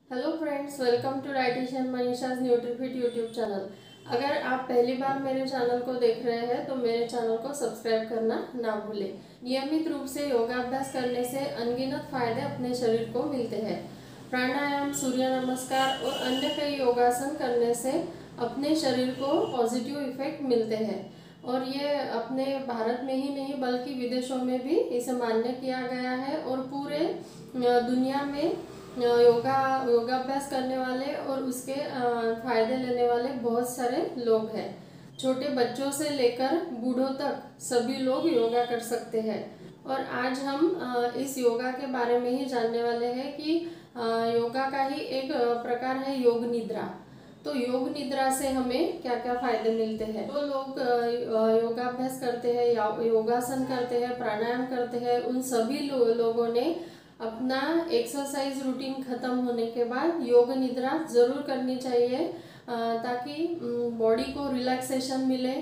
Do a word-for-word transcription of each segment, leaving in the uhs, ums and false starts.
Hello friends, welcome to dietitian Manisha's Nutrifit YouTube channel. अगर आप पहली बार मेरे चैनल को देख रहे हैं तो मेरे चैनल को सब्सक्राइब करना ना भूलें। नियमित रूप से योगाभ्यास करने से अनगिनत फायदे अपने शरीर को मिलते हैं। प्राणायाम, सूर्य नमस्कार और अन्य कई योगासन करने से अपने शरीर को पॉजिटिव इफेक्ट मिलते हैं और ये अपने भारत में ही नहीं बल्कि विदेशों में भी इसे मान्य किया गया है और पूरे दुनिया में योगा योगाभ्यास करने वाले और उसके फायदे लेने वाले बहुत सारे लोग हैं। छोटे बच्चों से लेकर बूढ़ों तक सभी लोग योगा कर सकते हैं और आज हम इस योगा के बारे में ही जानने वाले हैं कि योगा का ही एक प्रकार है योग निद्रा। तो योग निद्रा से हमें क्या क्या फायदे मिलते हैं। तो लोग योगाभ्यास करते हैं, योगासन करते हैं, प्राणायाम करते हैं, उन सभी लो, लोगों ने अपना एक्सरसाइज रूटीन खत्म होने के बाद योग निद्रा जरूर करनी चाहिए ताकि बॉडी को रिलैक्सेशन मिले।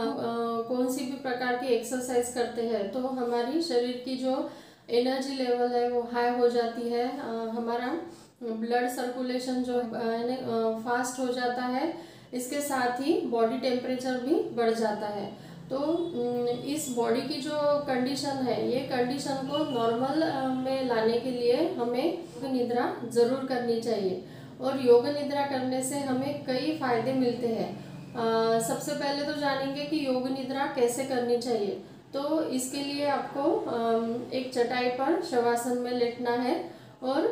कौन सी भी प्रकार की एक्सरसाइज करते हैं तो हमारी शरीर की जो एनर्जी लेवल है वो हाई हो जाती है, हमारा ब्लड सर्कुलेशन जो है फास्ट हो जाता है, इसके साथ ही बॉडी टेम्परेचर भी बढ़ जाता है। तो इस बॉडी की जो कंडीशन है, ये कंडीशन को नॉर्मल में लाने के लिए हमें योग निद्रा जरूर करनी चाहिए और योग निद्रा करने से हमें कई फायदे मिलते हैं। आ, सबसे पहले तो जानेंगे कि योग निद्रा कैसे करनी चाहिए। तो इसके लिए आपको एक चटाई पर शवासन में लेटना है और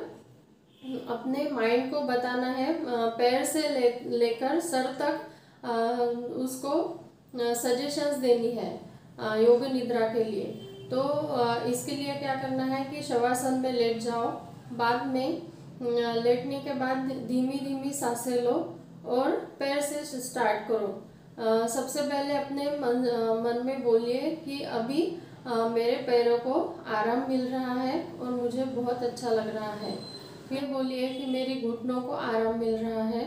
अपने माइंड को बताना है, पैर से ले लेकर सर तक आ, उसको सजेशंस देनी है योग निद्रा के लिए। तो इसके लिए क्या करना है कि शवासन में लेट जाओ, बाद में लेटने के बाद धीमी धीमी सांसें लो और पैर से स्टार्ट करो। सबसे पहले अपने मन मन में बोलिए कि अभी मेरे पैरों को आराम मिल रहा है और मुझे बहुत अच्छा लग रहा है। फिर बोलिए कि मेरी घुटनों को आराम मिल रहा है,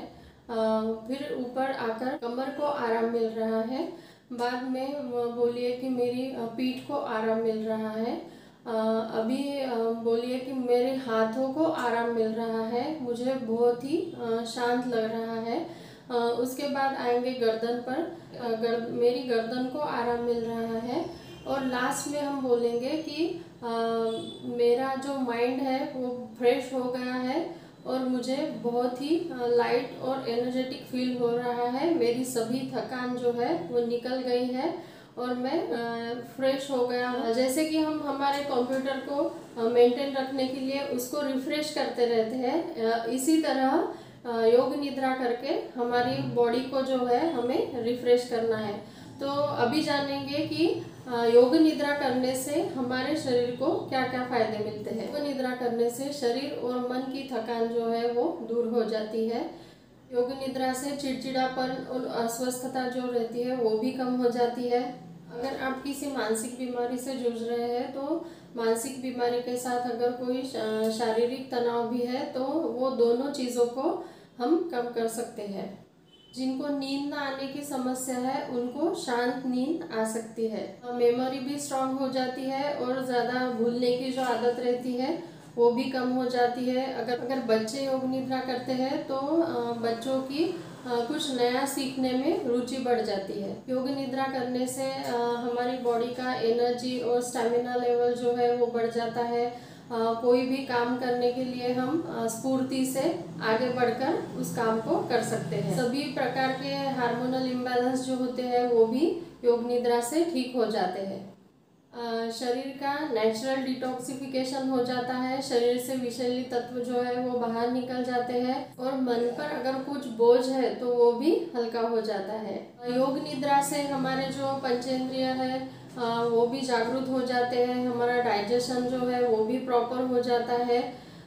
फिर ऊपर आकर कमर को आराम मिल रहा है। बाद में बोलिए कि मेरी पीठ को आराम मिल रहा है। अभी बोलिए कि मेरे हाथों को आराम मिल रहा है, मुझे बहुत ही शांत लग रहा है। उसके बाद आएंगे गर्दन पर, गर, मेरी गर्दन को आराम मिल रहा है। और लास्ट में हम बोलेंगे कि आ, मेरा जो माइंड है वो फ्रेश हो गया है और मुझे बहुत ही लाइट और एनर्जेटिक फील हो रहा है। मेरी सभी थकान जो है वो निकल गई है और मैं फ्रेश हो गया हूँ। जैसे कि हम हमारे कंप्यूटर को मेंटेन रखने के लिए उसको रिफ्रेश करते रहते हैं, इसी तरह योग निद्रा करके हमारी बॉडी को जो है हमें रिफ्रेश करना है। तो अभी जानेंगे कि योग निद्रा करने से हमारे शरीर को क्या क्या फायदे मिलते हैं। योग निद्रा करने से शरीर और मन की थकान जो है वो दूर हो जाती है। योग निद्रा से चिड़चिड़ापन और अस्वस्थता जो रहती है वो भी कम हो जाती है। अगर आप किसी मानसिक बीमारी से जूझ रहे हैं तो मानसिक बीमारी के साथ अगर कोई शारीरिक तनाव भी है तो वो दोनों चीज़ों को हम कम कर सकते हैं। जिनको नींद ना आने की समस्या है उनको शांत नींद आ सकती है। मेमोरी भी स्ट्रांग हो जाती है और ज़्यादा भूलने की जो आदत रहती है वो भी कम हो जाती है। अगर अगर बच्चे योग निद्रा करते हैं तो बच्चों की कुछ नया सीखने में रुचि बढ़ जाती है। योग निद्रा करने से हमारी बॉडी का एनर्जी और स्टेमिना लेवल जो है वो बढ़ जाता है। आ, कोई भी काम करने के लिए हम स्फूर्ति से आगे बढ़कर उस काम को कर सकते हैं। सभी प्रकार के हार्मोनल इम्बैलेंस जो होते हैं वो भी योग निद्रा से ठीक हो जाते हैं। शरीर का नेचुरल डिटॉक्सिफिकेशन हो जाता है, शरीर से विषैली तत्व जो है वो बाहर निकल जाते हैं और मन पर अगर कुछ बोझ है तो वो भी हल्का हो जाता है। योग निद्रा से हमारे जो पंचेंद्रिय है वो भी जागरूक हो जाते हैं, हमारा डाइजेशन जो है वो भी प्रॉपर हो जाता है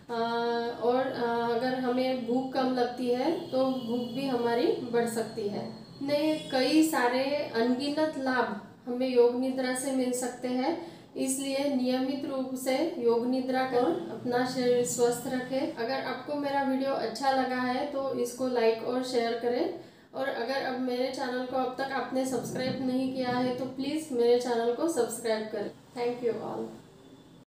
और अगर हमें भूख कम लगती है तो भूख भी हमारी बढ़ सकती है। ने कई सारे अनगिनत लाभ हमें योग निद्रा से मिल सकते हैं, इसलिए नियमित रूप से योग निद्रा कर अपना शरीर स्वस्थ रखें। अगर आपको मेरा वीडियो अच्छा लगा है तो इसको लाइक और शेयर करें और अगर अब मेरे चैनल को अब तक आपने सब्सक्राइब नहीं किया है तो प्लीज़ मेरे चैनल को सब्सक्राइब करें। Thank you all.